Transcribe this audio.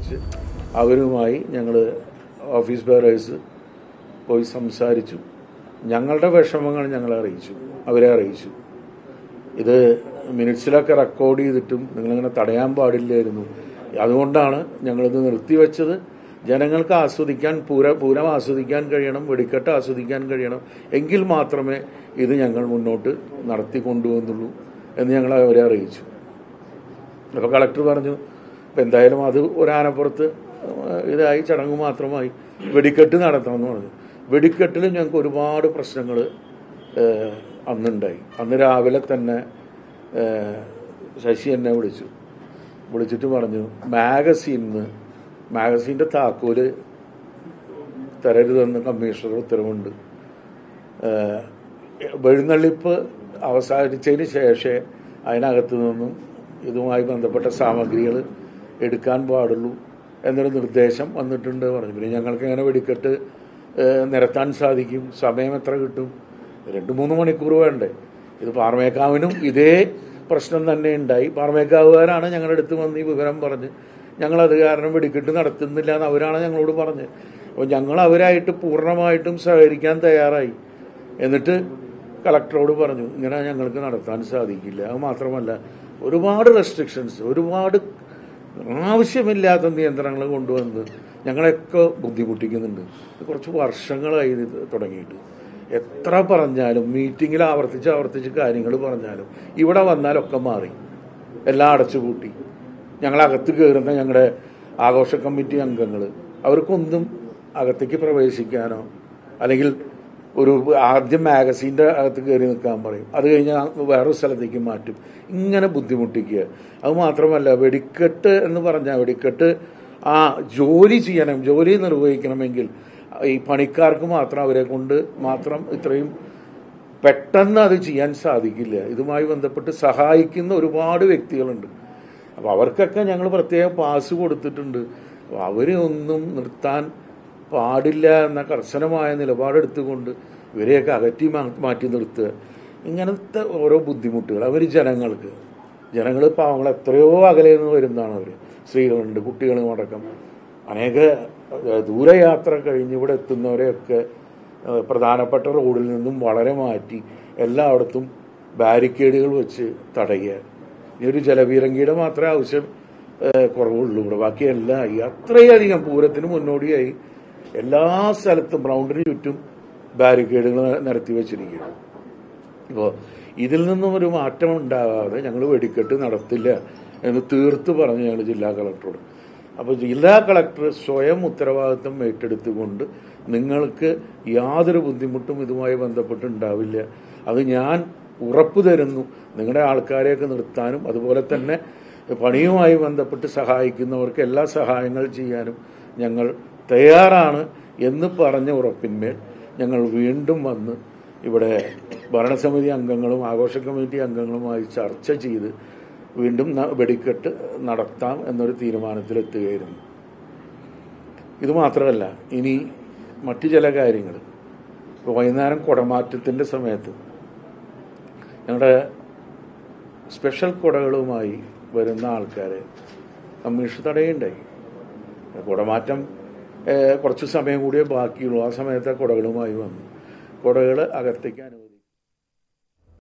വിളിച്ച് അവരുമായി ഞങ്ങൾ ഓഫീസ് ബെയറേഴ്സ് പോയി സംസാരിച്ചു. ഞങ്ങളുടെ വിഷമങ്ങൾ അവരെ അറിയിച്ചു. ഇത് മിനിറ്റ്സിലൊക്കെ റെക്കോർഡ് ചെയ്തിട്ടും നിങ്ങളിങ്ങനെ തടയാൻ പാടില്ലായിരുന്നു. അതുകൊണ്ടാണ് ഞങ്ങളിത് നിർത്തിവെച്ചത്. ജനങ്ങൾക്ക് ആസ്വദിക്കാൻ പൂരം ആസ്വദിക്കാൻ കഴിയണം, വെടിക്കെട്ട് ആസ്വദിക്കാൻ കഴിയണം. എങ്കിൽ മാത്രമേ ഇത് ഞങ്ങൾ മുന്നോട്ട് നടത്തിക്കൊണ്ടുവന്നുള്ളൂ എന്ന് ഞങ്ങൾ അവരെ അറിയിച്ചു. അപ്പോൾ കളക്ടർ പറഞ്ഞു, ഇപ്പം എന്തായാലും അത് ഒരാനപ്പുറത്ത് ഇതായി ചടങ്ങ് മാത്രമായി, വെടിക്കെട്ട് നടത്തണമെന്ന് പറഞ്ഞു. വെടിക്കെട്ടിലും ഞങ്ങൾക്ക് ഒരുപാട് പ്രശ്നങ്ങൾ അന്നുണ്ടായി. അന്ന് രാവിലെ തന്നെ ശശി എന്നെ വിളിച്ചിട്ട് പറഞ്ഞു, മാഗസീൻ്റെ താക്കോല് തരരുതെന്ന് കമ്മീഷണർ ഉത്തരവുണ്ട്. എഴുന്നള്ളിപ്പ് അവസാനിച്ചതിന് ശേഷം അതിനകത്ത് നിന്നും ഇതുമായി ബന്ധപ്പെട്ട സാമഗ്രികൾ എടുക്കാൻ പാടുള്ളൂ എന്നൊരു നിർദ്ദേശം വന്നിട്ടുണ്ട് പറഞ്ഞു. പിന്നെ ഞങ്ങൾക്ക് എങ്ങനെ വെടിക്കെട്ട് നിരത്താൻ സാധിക്കും? സമയം എത്ര കിട്ടും? 2-3 മണിക്കൂർ വേണ്ടേ? ഇത് പാറമേക്കാവിനും ഇതേ പ്രശ്നം തന്നെ ഉണ്ടായി. പാറമേക്കാവുകാരാണ് ഞങ്ങളുടെ അടുത്ത് വന്ന് ഈ വിവരം പറഞ്ഞ് ഞങ്ങളത് കാരണം വെടിക്കെട്ട് നടത്തുന്നില്ല എന്ന് അവരാണ് ഞങ്ങളോട് പറഞ്ഞ്. അപ്പോൾ ഞങ്ങൾ അവരായിട്ട് പൂർണ്ണമായിട്ടും സഹകരിക്കാൻ തയ്യാറായി. എന്നിട്ട് കളക്ടറോട് പറഞ്ഞു, ഇങ്ങനെ ഞങ്ങൾക്ക് നടത്താൻ സാധിക്കില്ല. അത് മാത്രമല്ല ഒരുപാട് റെസ്ട്രിക്ഷൻസ്, ഒരുപാട് ആവശ്യമില്ലാത്ത നിയന്ത്രണങ്ങൾ കൊണ്ടുവന്ന് ഞങ്ങളെയൊക്കെ ബുദ്ധിമുട്ടിക്കുന്നുണ്ട്. കുറച്ച് വർഷങ്ങളായി ഇത് തുടങ്ങിയിട്ട്. എത്ര പറഞ്ഞാലും മീറ്റിങ്ങിൽ ആവർത്തിച്ച് കാര്യങ്ങൾ പറഞ്ഞാലും ഇവിടെ വന്നാലൊക്കെ മാറി, എല്ലാം അടച്ചുപൂട്ടി. ഞങ്ങളകത്ത് കയറുന്ന ഞങ്ങളുടെ ആഘോഷ കമ്മിറ്റി അംഗങ്ങൾ അവർക്കൊന്നും അകത്തേക്ക് പ്രവേശിക്കാനോ, അല്ലെങ്കിൽ ആദ്യം മാഗസീൻ്റെ അകത്ത് കയറി നിൽക്കാൻ പറയും, അത് കഴിഞ്ഞാൽ വേറൊരു സ്ഥലത്തേക്ക് മാറ്റും. ഇങ്ങനെ ബുദ്ധിമുട്ടിക്കുക. അത് മാത്രമല്ല വെടിക്കെട്ട് എന്ന് പറഞ്ഞാൽ വെടിക്കെട്ട് ജോലി ചെയ്യണം, ജോലി നിർവഹിക്കണമെങ്കിൽ ഈ പണിക്കാർക്ക് മാത്രം, അവരെ കൊണ്ട് മാത്രം ഇത്രയും പെട്ടെന്ന് അത് ചെയ്യാൻ സാധിക്കില്ല. ഇതുമായി ബന്ധപ്പെട്ട് സഹായിക്കുന്ന ഒരുപാട് വ്യക്തികളുണ്ട്. അപ്പോൾ അവർക്കൊക്കെ ഞങ്ങൾ പ്രത്യേക പാസ് കൊടുത്തിട്ടുണ്ട്. അവരൊന്നും നിർത്താൻ പാടില്ല എന്ന കർശനമായ നിലപാടെടുത്തുകൊണ്ട് ഇവരെയൊക്കെ അകറ്റി മാറ്റി നിർത്തുക. ഇങ്ങനത്തെ ഓരോ ബുദ്ധിമുട്ടുകൾ ജനങ്ങൾ പാവങ്ങൾ എത്രയോ അകലെ നിന്ന് വരുന്നതാണ്. അവർ സ്ത്രീകളുണ്ട്, കുട്ടികളും അടക്കം അനേക ദൂരയാത്ര കഴിഞ്ഞ് ഇവിടെ എത്തുന്നവരെയൊക്കെ പ്രധാനപ്പെട്ട റോഡിൽ നിന്നും വളരെ മാറ്റി എല്ലായിടത്തും ബാരിക്കേഡുകൾ വെച്ച് തടയുക. ഇനി ഒരു ജലപീരങ്കിയുടെ മാത്രമേ ആവശ്യം കുറവുള്ളൂ. ഇവിടെ ബാക്കിയെല്ലാം അത്രയധികം പൂരത്തിന് മുന്നോടിയായി എല്ലാ സ്ഥലത്തും റൗണ്ടിന് ചുറ്റും ബാരിക്കേഡുകൾ നിരത്തി വെച്ചിരിക്കുകയാണ്. ഇപ്പോൾ ഇതിൽ നിന്നും ഒരു മാറ്റം ഉണ്ടാകാതെ ഞങ്ങൾ വെടിക്കെട്ട് നടത്തില്ല എന്ന് തീർത്ത് പറഞ്ഞു ഞങ്ങൾ ജില്ലാ കളക്ടറോട്. അപ്പോൾ ജില്ലാ കളക്ടർ സ്വയം ഉത്തരവാദിത്വം ഏറ്റെടുത്തുകൊണ്ട് നിങ്ങൾക്ക് യാതൊരു ബുദ്ധിമുട്ടും ഇതുമായി ബന്ധപ്പെട്ടുണ്ടാവില്ല, അത് ഞാൻ ഉറപ്പു തരുന്നു, നിങ്ങളുടെ ആൾക്കാരെയൊക്കെ നിർത്താനും അതുപോലെ തന്നെ പണിയുമായി ബന്ധപ്പെട്ട് സഹായിക്കുന്നവർക്ക് എല്ലാ സഹായങ്ങൾ ചെയ്യാനും ഞങ്ങൾ തയ്യാറാണ് എന്ന് പറഞ്ഞ ഉറപ്പിന്മേൽ ഞങ്ങൾ വീണ്ടും വന്ന് ഇവിടെ ഭരണസമിതി അംഗങ്ങളും ആഘോഷ കമ്മിറ്റി അംഗങ്ങളുമായി ചർച്ച ചെയ്ത് വീണ്ടും വെടിക്കെട്ട് നടത്താം എന്നൊരു തീരുമാനത്തിലെത്തുകയായിരുന്നു. ഇതുമാത്രമല്ല, ഇനി മറ്റു ചില കാര്യങ്ങൾ. ഇപ്പോൾ വൈകുന്നേരം കുടമാറ്റത്തിൻ്റെ സമയത്ത് ഞങ്ങളുടെ സ്പെഷ്യൽ കുടകളുമായി വരുന്ന ആൾക്കാരെ കമ്മീഷൻ തടയുണ്ടായി. കുടമാറ്റം കുറച്ച് സമയം കൂടിയേ ബാക്കിയുള്ളൂ. ആ സമയത്ത് കുടകളുമായി വന്നു. കുടകൾ അകത്തേക്ക്